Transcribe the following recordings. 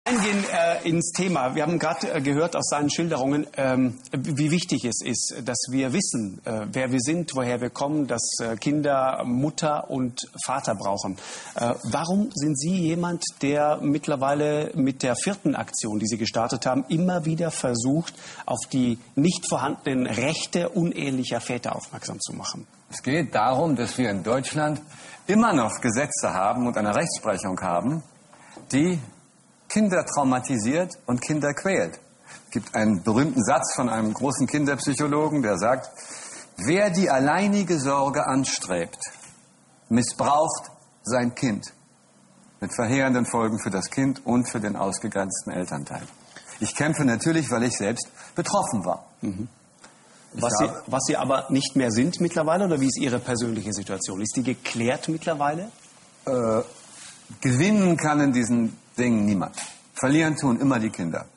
Eingehen ins Thema. Wir haben gerade gehört aus seinen Schilderungen, wie wichtig es ist, dass wir wissen, wer wir sind, woher wir kommen, dass Kinder Mutter und Vater brauchen. Warum sind Sie jemand, der mittlerweile mit der 4. Aktion, die Sie gestartet haben, immer wieder versucht, auf die nicht vorhandenen Rechte unehelicher Väter aufmerksam zu machen? Es geht darum, dass wir in Deutschland immer noch Gesetze haben und eine Rechtsprechung haben, die Kinder traumatisiert und Kinder quält. Es gibt einen berühmten Satz von einem großen Kinderpsychologen, der sagt, wer die alleinige Sorge anstrebt, missbraucht sein Kind. Mit verheerenden Folgen für das Kind und für den ausgegrenzten Elternteil. Ich kämpfe natürlich, weil ich selbst betroffen war. Mhm. Was Sie aber nicht mehr sind mittlerweile, oder wie ist Ihre persönliche Situation? Ist die geklärt mittlerweile? Gewinnen kann in diesen Dingen niemand. Verlieren tun immer die Kinder.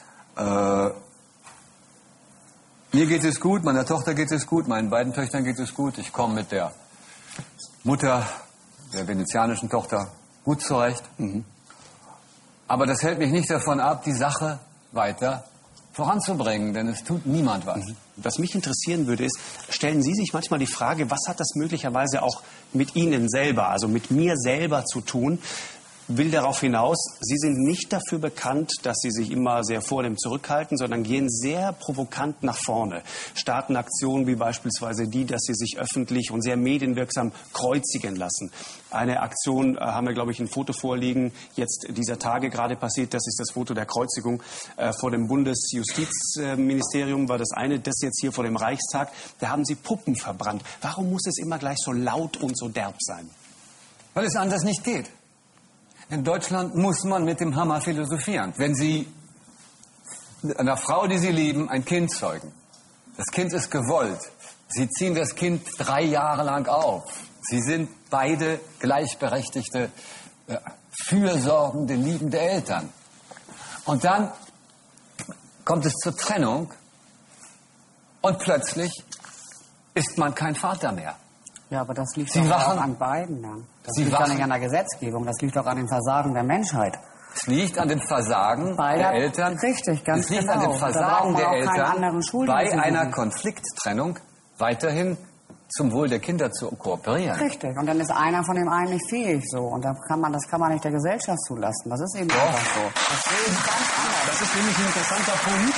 Mir geht es gut, meiner Tochter geht es gut, meinen beiden Töchtern geht es gut. Ich komme mit der Mutter der venezianischen Tochter gut zurecht. Mhm. Aber das hält mich nicht davon ab, die Sache weiter voranzubringen, denn es tut niemand was. Was mich interessieren würde, ist, stellen Sie sich manchmal die Frage, was hat das möglicherweise auch mit Ihnen selber, also mit mir selber zu tun? Will darauf hinaus, Sie sind nicht dafür bekannt, dass Sie sich immer sehr vornehm zurückhalten, sondern gehen sehr provokant nach vorne. Starten Aktionen wie beispielsweise die, dass Sie sich öffentlich und sehr medienwirksam kreuzigen lassen. Eine Aktion, haben wir, glaube ich, ein Foto vorliegen, jetzt dieser Tage gerade passiert, das ist das Foto der Kreuzigung vor dem Bundesjustizministerium, war das eine, das jetzt hier vor dem Reichstag, da haben Sie Puppen verbrannt. Warum muss es immer gleich so laut und so derb sein? Weil es anders nicht geht. In Deutschland muss man mit dem Hammer philosophieren. Wenn Sie einer Frau, die Sie lieben, ein Kind zeugen, das Kind ist gewollt, Sie ziehen das Kind 3 Jahre lang auf, Sie sind beide gleichberechtigte, fürsorgende, liebende Eltern. Und dann kommt es zur Trennung und plötzlich ist man kein Vater mehr. Ja, aber das liegt doch auch an beiden dann. Das liegt doch nicht an der Gesetzgebung, das liegt doch an dem Versagen der Menschheit. Es liegt an dem Versagen der Eltern. Richtig, ganz genau. Es liegt an dem Versagen der Eltern, bei einer suchen. Konflikttrennung weiterhin zum Wohl der Kinder zu kooperieren. Richtig, und dann ist einer von dem einen nicht fähig so. Und das kann man nicht der Gesellschaft zulassen. Das ist eben einfach so. Das ist ganz anders. Das ist nämlich ein interessanter Punkt.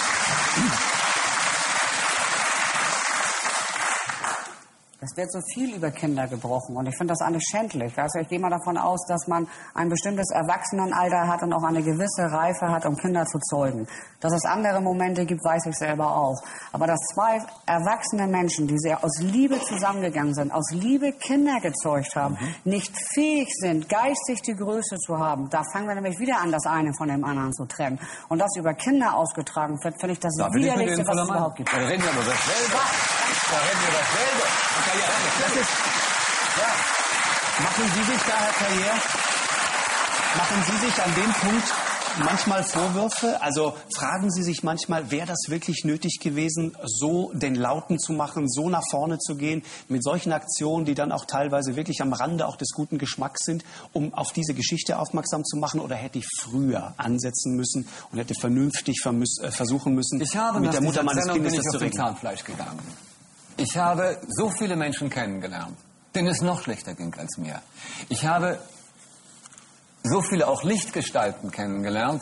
Es wird so viel über Kinder gebrochen und ich finde das eigentlich schändlich. Also ich gehe mal davon aus, dass man ein bestimmtes Erwachsenenalter hat und auch eine gewisse Reife hat, um Kinder zu zeugen. Dass es andere Momente gibt, weiß ich selber auch. Aber dass 2 erwachsene Menschen, die sehr aus Liebe zusammengegangen sind, aus Liebe Kinder gezeugt haben, nicht fähig sind, geistig die Größe zu haben, da fangen wir nämlich wieder an, das eine von dem anderen zu trennen. Und das über Kinder ausgetragen wird, finde ich das widerlichste, was es überhaupt gibt. Da reden wir über dasselbe. Da reden wir dasselbe. Das ist, ja. Machen Sie sich da, Herr Carrière, machen Sie sich an dem Punkt manchmal Vorwürfe? Also fragen Sie sich manchmal, wäre das wirklich nötig gewesen, so den Lauten zu machen, so nach vorne zu gehen, mit solchen Aktionen, die dann auch teilweise wirklich am Rande auch des guten Geschmacks sind, um auf diese Geschichte aufmerksam zu machen? Oder hätte ich früher ansetzen müssen und hätte vernünftig versuchen müssen, mit der Mutter meines Kindes das zu regeln? Zahnfleisch gegangen. Ich habe so viele Menschen kennengelernt, denen es noch schlechter ging als mir. Ich habe so viele auch Lichtgestalten kennengelernt,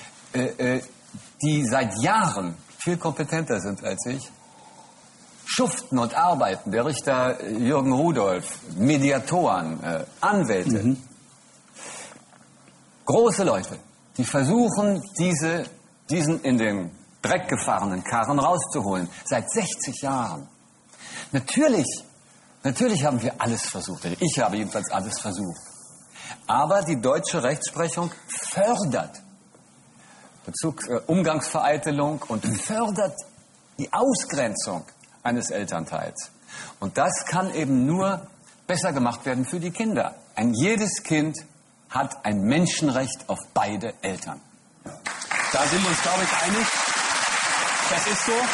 die seit Jahren viel kompetenter sind als ich, schuften und arbeiten. Der Richter Jürgen Rudolph, Mediatoren, Anwälte. Große Leute, die versuchen, diesen in den Dreck gefahrenen Karren rauszuholen. Seit 60 Jahren. Natürlich haben wir alles versucht. Ich habe jedenfalls alles versucht. Aber die deutsche Rechtsprechung fördert Umgangsvereitelung und fördert die Ausgrenzung eines Elternteils. Und das kann eben nur besser gemacht werden für die Kinder. Jedes Kind hat ein Menschenrecht auf beide Eltern. Da sind wir uns, glaube ich, einig. Das ist so.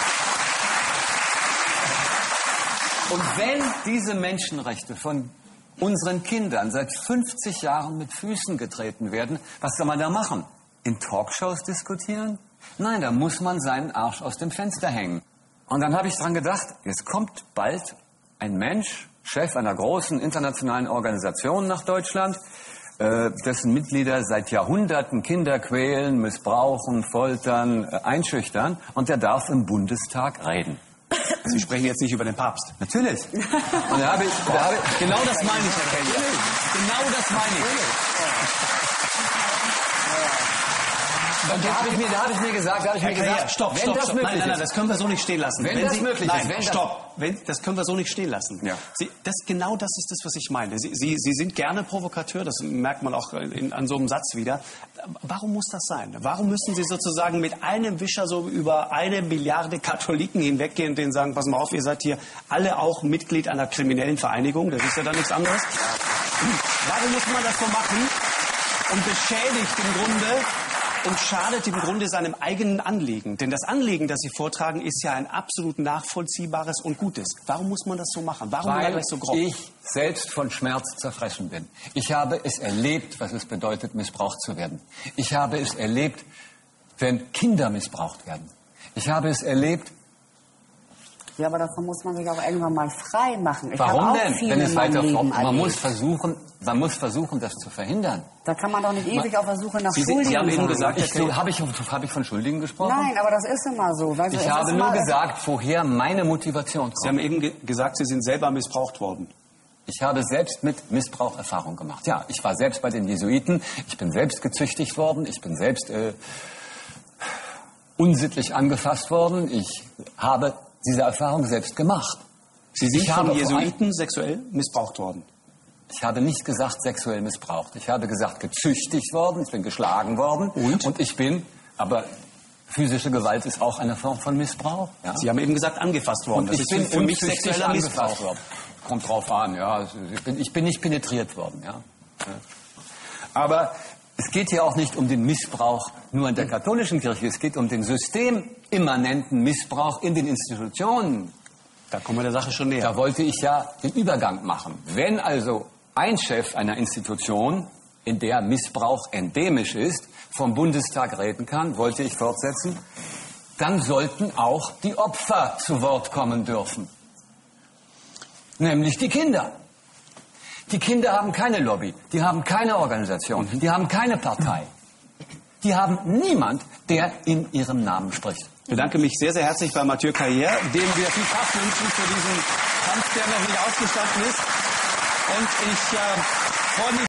Und wenn diese Menschenrechte von unseren Kindern seit 50 Jahren mit Füßen getreten werden, was soll man da machen? In Talkshows diskutieren? Nein, da muss man seinen Arsch aus dem Fenster hängen. Und dann habe ich dran gedacht, jetzt kommt bald ein Mensch, Chef einer großen internationalen Organisation nach Deutschland, dessen Mitglieder seit Jahrhunderten Kinder quälen, missbrauchen, foltern, einschüchtern, und der darf im Bundestag reden. Sie sprechen jetzt nicht über den Papst. Natürlich. Und da habe ich, genau das meine ich, Herr Kelly. Genau das meine ich. Und da habe ich mir gesagt, stopp. Nein, das können wir so nicht stehen lassen. Wenn das möglich ist. Das können wir so nicht stehen lassen. Ja. Genau das ist das, was ich meine. Sie sind gerne Provokateur, das merkt man auch an so einem Satz wieder. Warum muss das sein? Warum müssen Sie sozusagen mit einem Wischer so über 1 Milliarde Katholiken hinweggehen und denen sagen, pass mal auf, ihr seid hier alle auch Mitglied einer kriminellen Vereinigung, das ist ja dann nichts anderes. Warum muss man das so machen und beschädigt im Grunde und schadet im Grunde seinem eigenen Anliegen? Denn das Anliegen, das Sie vortragen, ist ja ein absolut nachvollziehbares und gutes. Warum muss man das so machen? Warum Weil das so grob? ich selbst von Schmerz zerfressen bin. Ich habe es erlebt, was es bedeutet, missbraucht zu werden. Ich habe es erlebt, wenn Kinder missbraucht werden. Ich habe es erlebt. Ja, aber davon muss man sich auch irgendwann mal frei machen. Warum denn? Wenn es weiter man muss versuchen, das zu verhindern. Da kann man doch nicht ewig auf der Suche nach Schuldigen Sie haben eben sein. gesagt, Habe ich von Schuldigen gesprochen? Nein, aber das ist immer so. Weißt du, Ich habe nur gesagt, woher meine Motivation Sie haben eben gesagt, Sie sind selber missbraucht worden. Ich habe selbst mit Missbrauch Erfahrung gemacht. Ja, ich war selbst bei den Jesuiten. Ich bin selbst gezüchtigt worden. Ich bin selbst unsittlich angefasst worden. Ich habe diese Erfahrung selbst gemacht. Sie sind von Jesuiten sexuell missbraucht worden? Ich habe nicht gesagt sexuell missbraucht. Ich habe gesagt gezüchtigt worden, ich bin geschlagen worden. Und ich bin, aber physische Gewalt ist auch eine Form von Missbrauch. Ja? Sie haben eben gesagt angefasst worden. Und ich bin für mich sexueller Missbrauch worden. Kommt drauf an, ja. Ich bin nicht penetriert worden, ja. Aber es geht hier auch nicht um den Missbrauch nur in der katholischen Kirche. Es geht um den systemimmanenten Missbrauch in den Institutionen. Da kommen wir der Sache schon näher. Da wollte ich ja den Übergang machen. Wenn also ein Chef einer Institution, in der Missbrauch endemisch ist, vom Bundestag reden kann, wollte ich fortsetzen, dann sollten auch die Opfer zu Wort kommen dürfen. Nämlich die Kinder. Die Kinder haben keine Lobby, die haben keine Organisation, die haben keine Partei. Die haben niemand, der in ihrem Namen spricht. Ich bedanke mich sehr, sehr herzlich bei Mathieu Carrière, dem wir viel Kraft wünschen für diesen Kampf, der noch nicht ausgestanden ist. Und ich freue mich